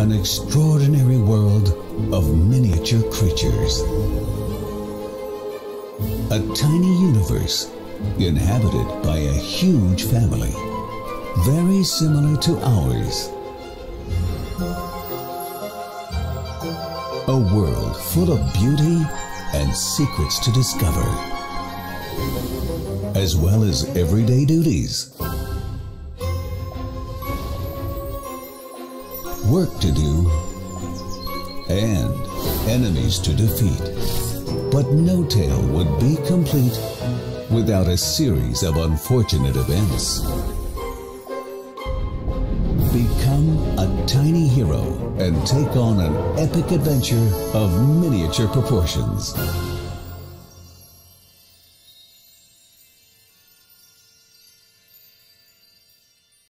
an extraordinary world of miniature creatures. A tiny universe inhabited by a huge family, very similar to ours. A world full of beauty and secrets to discover, as well as everyday duties. Work to do and enemies to defeat. But no tale would be complete without a series of unfortunate events. Become a tiny hero and take on an epic adventure of miniature proportions.